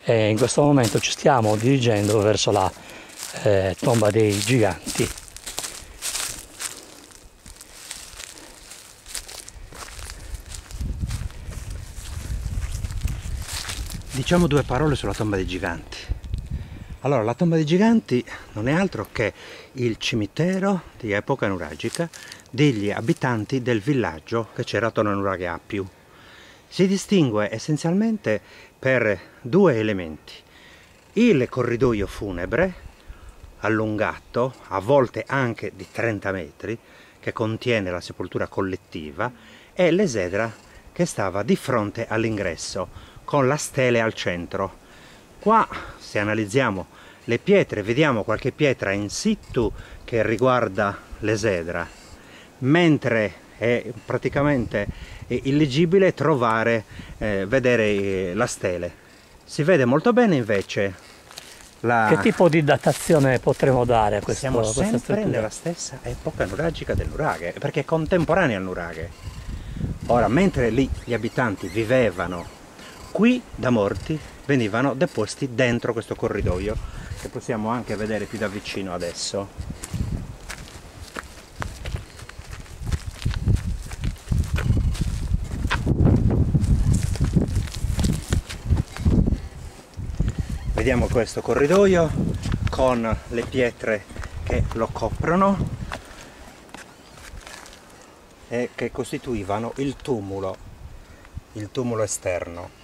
e in questo momento ci stiamo dirigendo verso la tomba dei giganti. Diciamo due parole sulla tomba dei giganti. Allora, la tomba dei giganti non è altro che il cimitero di epoca nuragica degli abitanti del villaggio che c'era attorno a Nuraghe Appiu. Si distingue essenzialmente per due elementi: il corridoio funebre, allungato, a volte anche di 30 metri, che contiene la sepoltura collettiva, e l'esedra che stava di fronte all'ingresso, con la stele al centro. Qua, se analizziamo le pietre, vediamo qualche pietra in situ che riguarda l'esedra, mentre è praticamente illegibile vedere la stele. Si vede molto bene invece Che tipo di datazione potremo dare a siamo questa sempre struttura? nella stessa epoca nuragica del Nuraghe, perché è contemporanea al Nuraghe. Ora, mentre lì gli abitanti vivevano, qui da morti venivano deposti dentro questo corridoio, che possiamo anche vedere più da vicino adesso. Vediamo questo corridoio con le pietre che lo coprono e che costituivano il tumulo esterno.